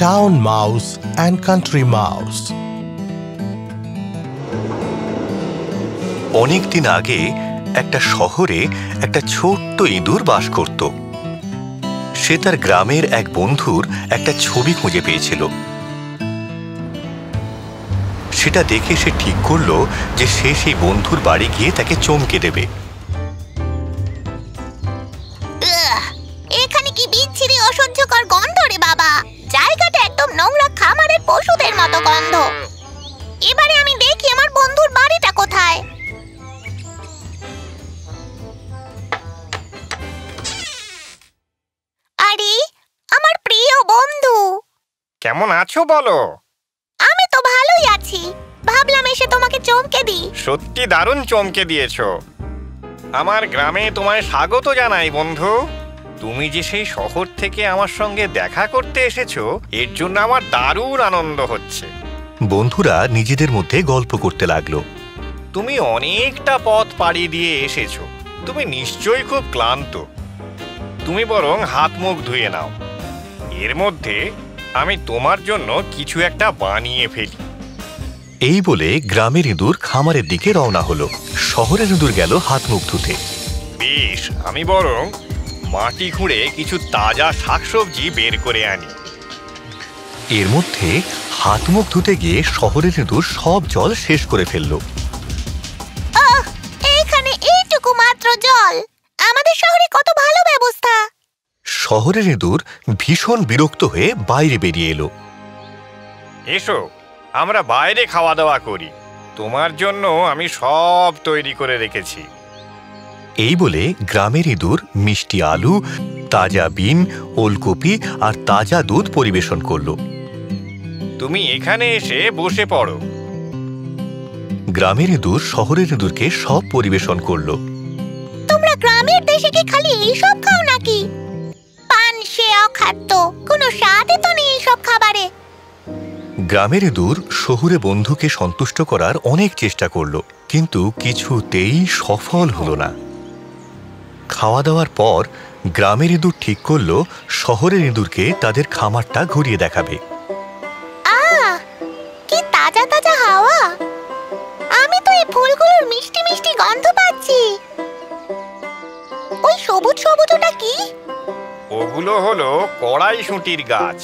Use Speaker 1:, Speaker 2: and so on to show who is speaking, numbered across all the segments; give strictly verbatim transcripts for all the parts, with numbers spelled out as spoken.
Speaker 1: Town Mouse and Country Mouse.
Speaker 2: অনেক দিন আগে একটা শহরে একটা ছোট্ট ইঁদুর বাস করত। সে তার গ্রামের এক বন্ধুর একটা ছবি খুঁজে পেয়েছিল। সেটা দেখে সে ঠিক করলো যে সে সেই বন্ধুর বাড়ি গিয়ে তাকে চমকে দেবে।
Speaker 3: এখানে কি বিচ্ছিরি অসহ্যকর গন্ধ রে বাবা! জায়গাটা একদম নোংরা, খামারের পশুদের মতো গন্ধ। এবারে আমি দেখি আমার বন্ধুর বাড়িটা কোথায়। আরে আমার প্রিয় বন্ধু,
Speaker 4: কেমন আছো বলো?
Speaker 3: আমি তো ভালোই আছি, ভাবলাম এসে তোমাকে চমকে দিই।
Speaker 4: সত্যি দারুণ চমকে দিয়েছো। আমার গ্রামে তোমায় স্বাগত জানাই বন্ধু। তুমি যে সেই শহর থেকে আমার সঙ্গে দেখা করতে এসেছো, এর জন্য আমার দারুণ আনন্দ হচ্ছে।
Speaker 2: বন্ধুরা নিজেদের মধ্যে গল্প করতে লাগলো।
Speaker 4: তুমি অনেকটা পথ পাড়ি দিয়ে এসেছো, তুমি নিশ্চয়ই খুব ক্লান্ত। তুমি বরং হাত মুখ ধুয়ে নাও। এর মধ্যে আমি তোমার জন্য কিছু একটা বানিয়ে ফেলি।
Speaker 2: এই বলে গ্রামের ইঁদুর খামারের দিকে রওনা হলো। শহরের ইঁদুর গেল হাত মুখ ধুতে।
Speaker 4: বেশ, আমি বরং মাটি খুঁড়ে কিছু তাজা শাকসবজি বের করে আনি।
Speaker 2: এর মধ্যে হাত মুখ ধুতে গিয়ে শহরের ইঁদুর সব জল শেষ করে ফেলল।
Speaker 3: আহ, এখানে এইটুকু মাত্র জল! আমাদের শহরে কত ভালো ব্যবস্থা!
Speaker 2: শহরের ইঁদুর ভীষণ বিরক্ত হয়ে বাইরে বেরিয়ে এলো।
Speaker 4: এসো, আমরা বাইরে খাওয়া দাওয়া করি। তোমার জন্য আমি সব তৈরি করে রেখেছি।
Speaker 2: এই বলে গ্রামের ইঁদুর মিষ্টি আলু, তাজা বিন, ওলকপি আর তাজা দুধ পরিবেশন করলো।
Speaker 4: তুমি এখানে এসে বসে পড়ো।
Speaker 2: গ্রামের ইঁদুর শহরের ইঁদুরকে সব পরিবেশন করলো।
Speaker 3: তোমরা গ্রামের দেশে কি খালি এইসব খাও নাকি? পানসে অখাদ্য, কোনো স্বাদই তো নেই এইসব খাবারে।
Speaker 2: গ্রামের ইঁদুর শহুরে বন্ধুকে সন্তুষ্ট করার অনেক চেষ্টা করলো, কিন্তু কিছুতেই সফল হলো না। খাওয়া দাওয়ার পর গ্রামের ইঁদুর ঠিক করলো শহরের ইঁদুরকে তাদের খামারটা ঘুরিয়ে দেখাবে।
Speaker 3: আহ, কি তাজা তাজা হাওয়া! আমি তো এই ফুলগুলোর মিষ্টি মিষ্টি গন্ধ পাচ্ছি। ওই সবুজ সবুজ ওটা কি?
Speaker 4: ওগুলো হলো কড়াইশুঁটির গাছ।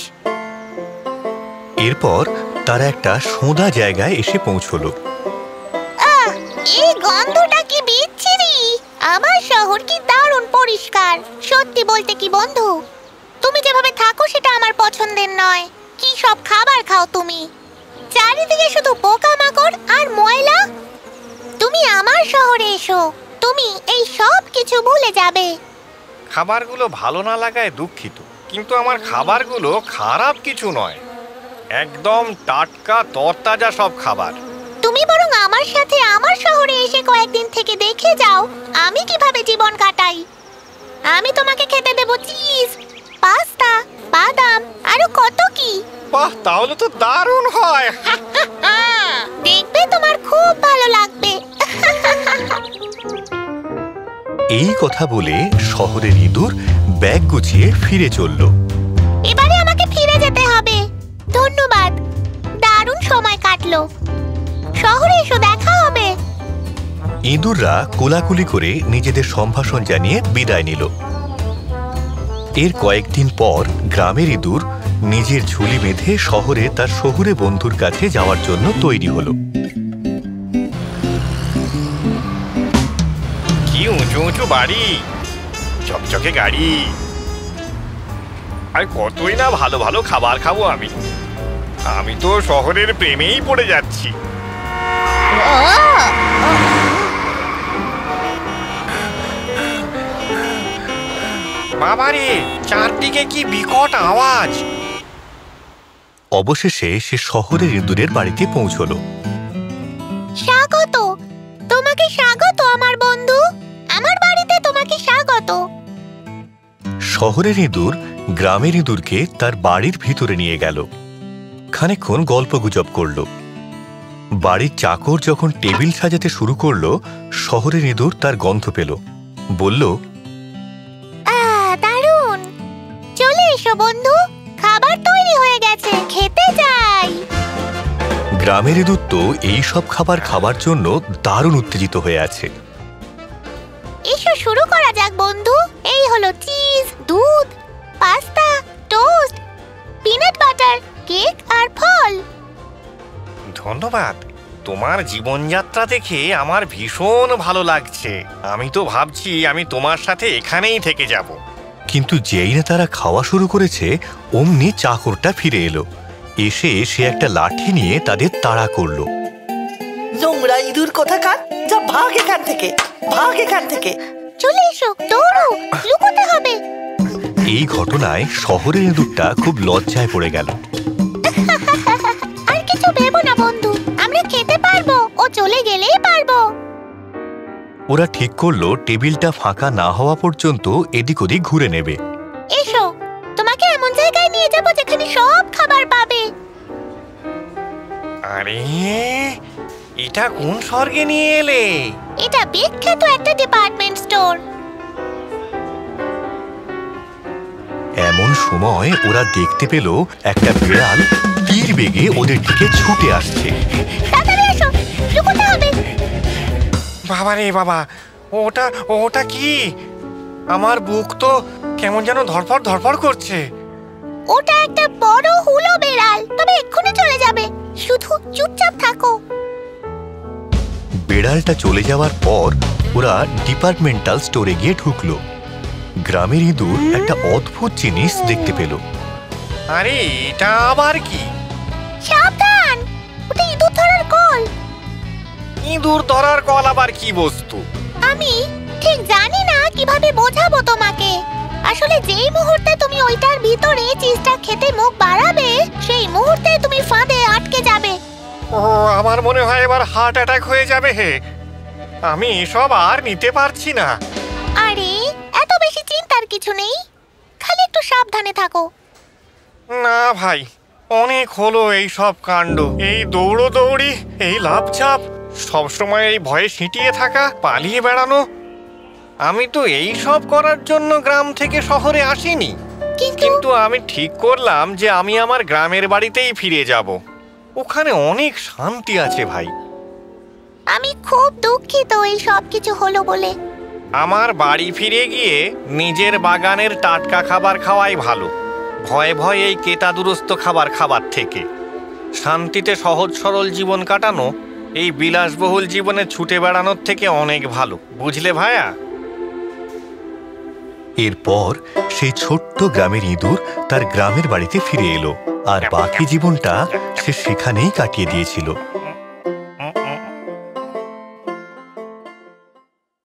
Speaker 2: এরপর তারা একটা সোঁদা জায়গায় এসে পৌঁছলো।
Speaker 3: আহ, এই গন্ধটা কি বিচ্ছিরি! আমার শহর কি দারুণ পরিষ্কার! সত্যি বলতে কি বন্ধু, তুমি যেভাবে থাকো সেটা আমার পছন্দের নয়। কি সব খাবার খাও তুমি! চারিদিকে শুধু পোকামাকড় আর ময়লা। তুমি আমার শহরে এসো, তুমি এই সব কিছু ভুলে যাবে।
Speaker 4: খাবারগুলো ভালো না লাগায় দুঃখিত, কিন্তু আমার খাবারগুলো খারাপ কিছু নয়। একদম টাটকা তরতাজা সব খাবার।
Speaker 3: তুমি বরং আমার সাথে আমার শহরে এসে কয়েকদিন থেকে দেখে যাও আমি কিভাবে জীবন কাটাই। আমি তোমাকে খেতে দেব চিজ, পাস্তা, বাদাম, আরো কত কি।
Speaker 4: বাহ, তাহলে তো দারুণ হয়।
Speaker 3: দেখবে তোমার খুব ভালো লাগবে।
Speaker 2: এই কথা বলে শহরের ইঁদুর ব্যাগ গুছিয়ে ফিরে চলল।
Speaker 3: এবারে আমাকে ফিরে যেতে হবে। ধন্যবাদ, দারুণ সময় কাটলো। শহরে এসো, দেখা হবে।
Speaker 2: ইঁদুররা কোলাকুলি করে নিজেদের সম্ভাষণ জানিয়ে বিদায় নিল। এর কয়েকদিন পর গ্রামের ইঁদুর নিজের ঝুলি বেঁধে শহরে তার শহুরে বন্ধুর কাছে যাওয়ার জন্য তৈরি হলো।
Speaker 4: কি উঁচু উঁচু বাড়ি, চকচকে গাড়ি, আর কতই না ভালো ভালো খাবার খাবো আমি। আমি তো শহরের প্রেমেই পড়ে যাচ্ছি। বাবারে, চারদিকে কি বিকট আওয়াজ!
Speaker 2: অবশেষে সে শহরের ইঁদুরের বাড়িতে পৌঁছলো।
Speaker 3: স্বাগত, তোমাকে স্বাগত আমার বন্ধু। আমার বাড়িতে তোমাকে স্বাগত।
Speaker 2: শহরের ইঁদুর গ্রামের ইঁদুরকে তার বাড়ির ভিতরে নিয়ে গেল। খানিকক্ষণ গল্পগুজব করল। বাড়ির চাকর যখন টেবিল সাজাতে শুরু করলো, শহরের ইঁদুর তার গন্ধ পেল। বলল,
Speaker 3: আহ, দারুণ! চলে এসো বন্ধু, খাবার খাবার তৈরি হয়ে গেছে, খেতে যাই।
Speaker 2: গ্রামের ইঁদুর তো এই সব খাবার খাবার জন্য দারুণ উত্তেজিত হয়ে আছে।
Speaker 3: এসো শুরু করা যাক বন্ধু। এই হলো চিজ, দুধ, pasta, toast, peanut butter, cake আর ফল।
Speaker 4: ধন্যবাদ। তোমার জীবনযাত্রা দেখে আমার ভীষণ ভালো লাগছে। আমি তো ভাবছি আমি তোমার সাথে এখানেই থেকে যাব।
Speaker 2: কিন্তু যেই না তারা খাওয়া শুরু করেছে অমনি চাকরটা ফিরে এলো। এসে সে একটা লাঠি নিয়ে তাদের তাড়া করলো।
Speaker 5: নোংরা ইঁদুর কোথাকার, যা ভাগ এখান থেকে, ভাগ এখান থেকে।
Speaker 3: চলে এসো, দৌড়ো, লুকোতে হবে।
Speaker 2: এই ঘটনায় শহরের ইঁদুরটা খুব লজ্জায় পড়ে গেল।
Speaker 3: আর কিছু ভেবো না বন্ধু, আমরা খেতে পারবো, ও চলে গেলেই পারবো।
Speaker 2: ওরা ঠিক করলো টেবিলটা ফাঁকা না হওয়া পর্যন্ত এদিক ওদিক ঘুরে নেবে।
Speaker 3: এসো, তোমাকে এমন জায়গায় নিয়ে যাবো যেখানে সব খাবার পাবে।
Speaker 4: আরে, এটা কোন স্বর্গে নিয়ে এলে?
Speaker 3: এটা বিখ্যাত একটা ডিপার্টমেন্ট স্টোর।
Speaker 2: এমন সময় ওরা দেখতে পেল একটা বিড়াল তীর বেগে ওদের দিকে ছুটে আসছে।
Speaker 3: তাড়াতাড়ি এসো, লুকোতে হবে।
Speaker 4: বাবা রে বাবা, ওটা ওটা কি? আমার বুক তো কেমন যেন ধরফর ধরফর করছে।
Speaker 3: ওটা একটা বড় হুলো বেড়াল, তবে এক্ষুনি চলে যাবে। শুধু চুপচাপ থাকো।
Speaker 2: বেড়ালটা চলে যাওয়ার পর ওরা ডিপার্টমেন্টাল স্টোরে গিয়ে ঢুকলো। গ্রামের ইঁদুর একটা অদ্ভুত জিনিস দেখতে পেল।
Speaker 4: আরে, এটা আবার কি?
Speaker 3: সাবধান, ওটা ইঁদুর ধরার কল।
Speaker 4: ইঁদুর ধরার কল আবার কি বস্তু?
Speaker 3: আমি ঠিক জানি না কিভাবে বোঝাবো তোমাকে। আসলে যেই মুহূর্তে তুমি ওইটার ভিতরে চিজটা খেতে মুখ বাড়াবে, সেই মুহূর্তে তুমি ফাঁদে আটকে যাবে।
Speaker 4: ও, আমার মনে হয় এবার হার্ট অ্যাটাক হয়ে যাবে। হে, আমি এসব আর নিতে পারছি না।
Speaker 3: আরে, এত বেশি চিন্তার কিছু নেই, খালি একটু সাবধানে থাকো।
Speaker 4: না ভাই, অনেক হলো এই সব কাণ্ড। এই দৌড়ো দৌড়ি, এই লাফঝাপ, সবসময় এই ভয়ে সিঁটিয়ে থাকা, পালিয়ে বেড়ানো। আমি তো এই সব করার জন্য গ্রাম থেকে শহরে আসিনি।
Speaker 3: কিন্তু
Speaker 4: কিন্তু আমি ঠিক করলাম যে আমি আমার গ্রামের বাড়িতেই ফিরে যাব। ওখানে অনেক শান্তি আছে ভাই।
Speaker 3: আমি খুব দুঃখিত এই সব কিছু হলো বলে।
Speaker 4: আমার বাড়ি ফিরে গিয়ে নিজের বাগানের টাটকা খাবার খাওয়াই ভালো, ভয়ে ভয়ে এই কেতাদুরস্ত খাবার খাবার থেকে। শান্তিতে সহজ সরল জীবন কাটানো এই বিলাসবহুল জীবনে ছুটে বেড়ানোর থেকে অনেক ভালো, বুঝলে ভাইয়া?
Speaker 2: এরপর সেই ছোট্ট গ্রামের ইঁদুর তার গ্রামের বাড়িতে ফিরে এলো আর বাকি জীবনটা সে সেখানেই কাটিয়ে দিয়েছিল।